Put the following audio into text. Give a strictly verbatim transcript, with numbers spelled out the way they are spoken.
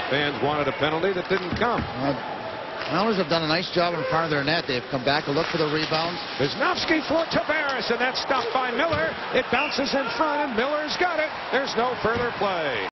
Fans wanted a penalty that didn't come. Uh, Oilers have done a nice job in front of their net. They've come back to look for the rebounds. Wisnowski for Tavares, and that's stopped by Miller. It bounces in front, and Miller's got it. There's no further play.